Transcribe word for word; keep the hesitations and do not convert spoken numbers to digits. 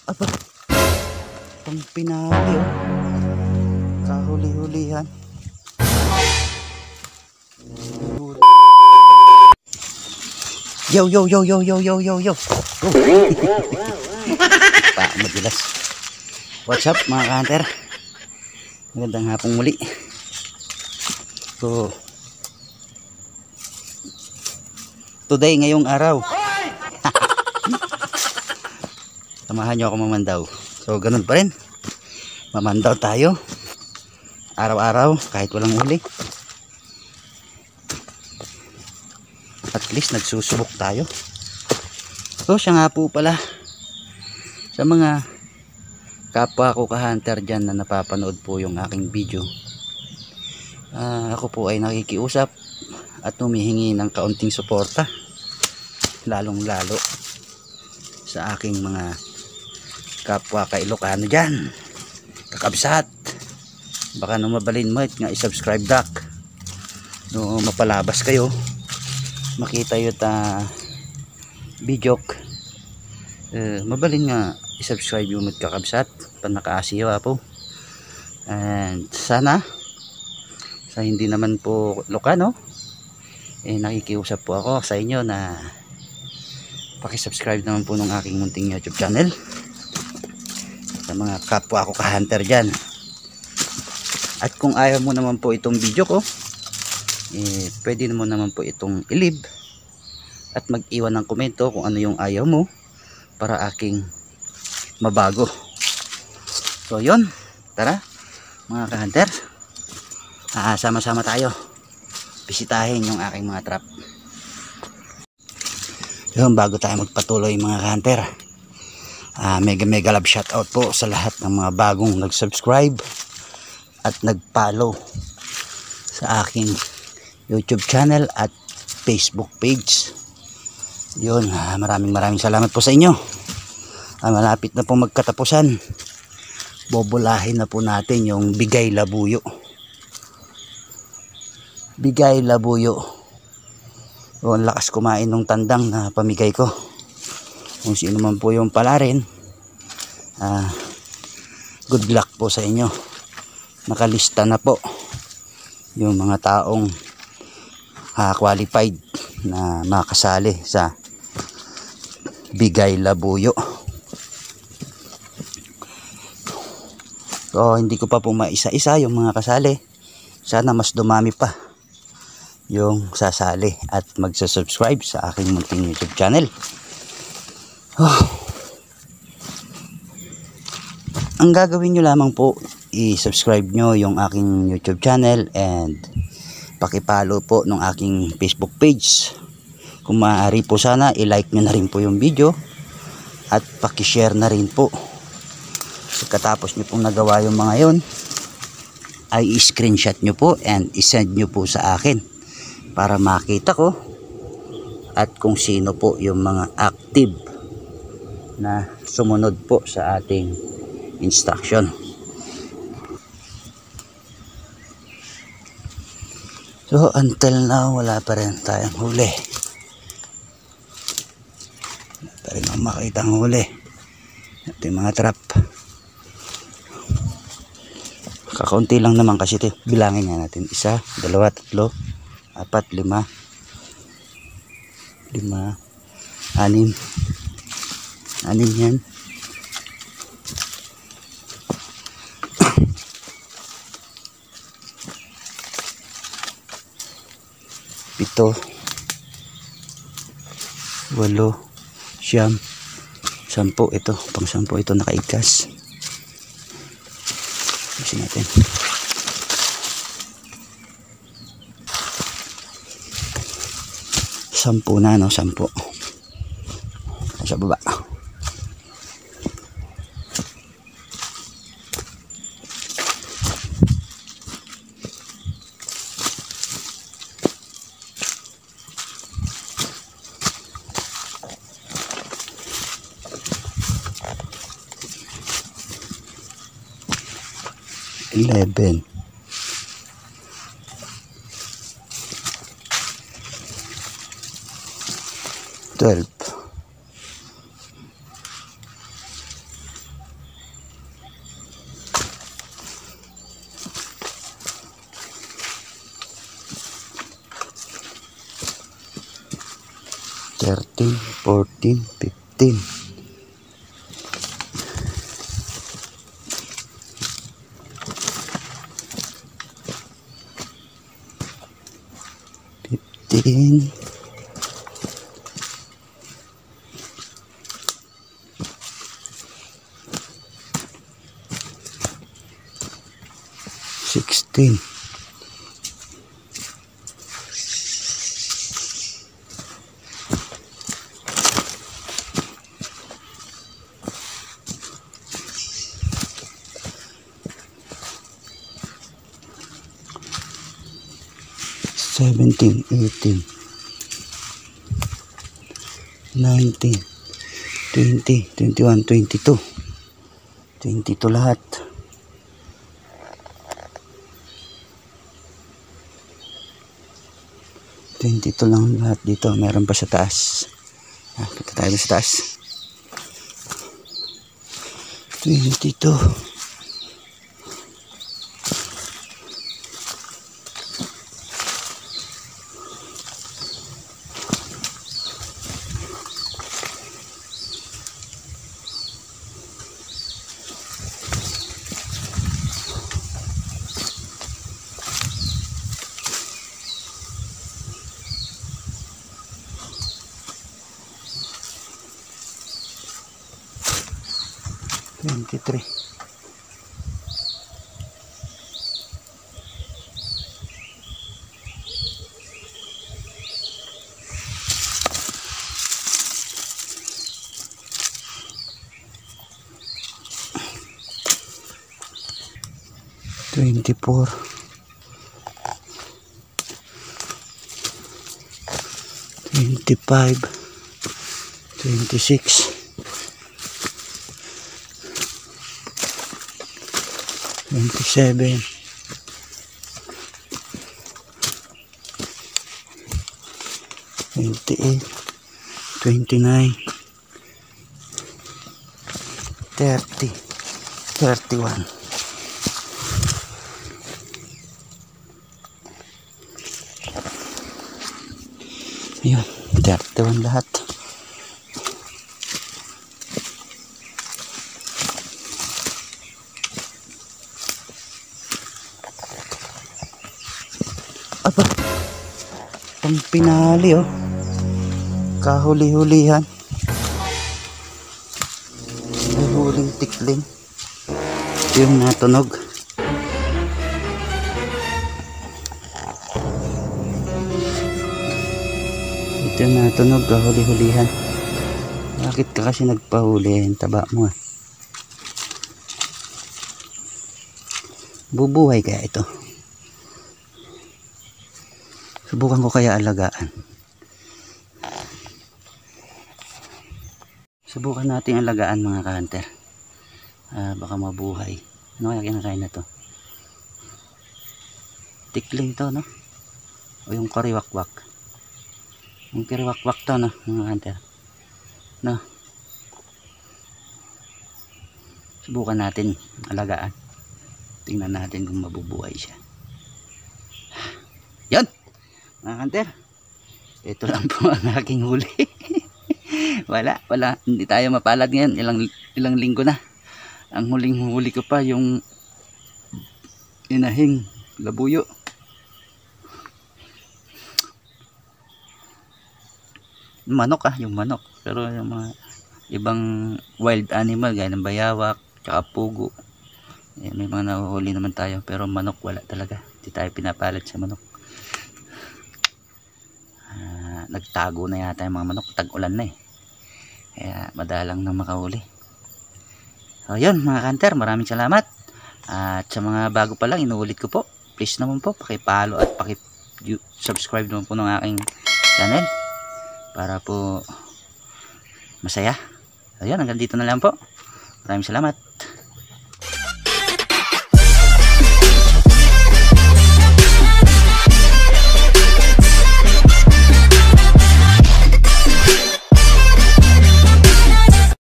Aba, pang pinali oh. Kahuli-hulihan. Yo yo yo yo yo yo yo yo. Pa madilas. What's up mga ka-hunter? Magandang hapong muli. So today ngayong araw. Samahan nyo ako mamandaw. So ganun pa rin. Mamandaw tayo. Araw-araw kahit walang huli. At least nagsusubok tayo. So siya nga po pala, sa mga kapwa ko ka-hunter dyan na napapanood po yung aking video, uh, ako po ay nakikiusap at humihingi ng kaunting suporta, lalong lalo sa aking mga kapwa ka-Ilocano dyan, kakabsat. Baka nung mabalin mo nga i-subscribe dak no mapalabas kayo makita yun ta video uh, mabalin nga i-subscribe yung magkakabsat panakaasiwa po. And sana sa hindi naman po Ilocano eh nakikiusap po ako sa inyo na paki-subscribe naman po ng aking munting YouTube channel sa mga kapwa ko ka-hunter dyan. At kung ayaw mo naman po itong video ko, eh, pwede mo naman po itong i-leave at mag-iwan ng komento kung ano yung ayaw mo para aking mabago. So yun, tara mga ka-hunter, ah, sama-sama tayo bisitahin yung aking mga trap. Yun, bago tayo magpatuloy mga ka-hunter, ah, mega mega love shout out po sa lahat ng mga bagong nag-subscribe at nag-follow sa aking YouTube channel at Facebook page. Yun, ah, maraming maraming salamat po sa inyo. Ah, malapit na po magkatapusan. Bobolahin na po natin yung Bigay Labuyo. Bigay Labuyo. O, ang lakas kumain ng tandang na pamigay ko. Kung sino man po yung pala rin, ah, good luck po sa inyo. Nakalista na po yung mga taong uh, qualified na makasali sa Bigay Labuyo. So hindi ko pa po maisa-isa yung mga kasali. Sana mas dumami pa yung sasali at magsa-subscribe sa aking munting YouTube channel. Oh. Ang gagawin nyo lamang po, i-subscribe nyo yung aking YouTube channel and pakipalo po ng aking Facebook page. Kung maaari po sana i-like nyo na rin po yung video at pakishare na rin po. Pagkatapos nyo pong nagawa yung mga yon, ay i-screenshot nyo po and i-send nyo po sa akin para makita ko at kung sino po yung mga active na sumunod po sa ating instruction. So until now wala pa rin tayong huli. Wala pa rin ang makita ang huli. Ito yung mga trap. Kakaunti lang naman kasi ito. Bilangin nga natin. Isa, dalawa, tatlo, apat, lima. Lima, anim. Anim yan. Pito, walo, siyam, sampu. Ito, pang sampu ito nakaigkas. Kasi natin. Sampu na, no? Sampu. Sa baba. eleven, twelve, thirteen, fourteen, fifteen. fifteen. sixteen. seventeen, eighteen, nineteen, twenty, twenty-one, twenty-two. twenty-two lahat. twenty-two lang lahat dito. Meron pa sa taas. Ah, punta tayo sa taas. twenty-two. twenty-three. twenty-four. twenty-five. twenty-six. twenty-seven. twenty-eight. twenty-nine. thirty. thirty-one. Ayun, thirty-one lahat. Aba, pang pinali oh. Kahuli-hulihan. May huling tikling. Ito yung natunog. Ito yung natunog, kahuli-hulihan. Bakit ka kasi nagpahuli? Ang taba mo ah. Bubuhay kaya ito? Subukan ko kaya alagaan. Subukan natin alagaan mga ka-hunter. Ah, baka mabuhay. Ano kaya kinakain na to? Tikling to, no? O yung kariwakwak. Yung kariwakwak to, no? Mga hunter. No? Subukan natin alagaan. Tingnan natin kung mabubuhay siya. Yan! Mga hunter, ito lang po ang aking huli. wala, wala, hindi tayo mapalad ngayon, ilang, ilang linggo na. Ang huling huli ko pa yung inahing labuyo. Manok ah, yung manok. Pero yung mga ibang wild animal gaya ng bayawak, tsaka pugo, eh, may mga nahuhuli naman tayo. Pero manok wala talaga, hindi tayo pinapalad sa manok. Nagtago na yata yung mga manok, tag-ulan na eh, kaya madalang na makahuli. So yun mga ka-hunter, maraming salamat. At sa mga bago pa lang, inuulit ko po, please naman po paki-follow at paki-subscribe naman po ng aking channel para po masaya. So yun, hanggang dito na lang po. Maraming salamat.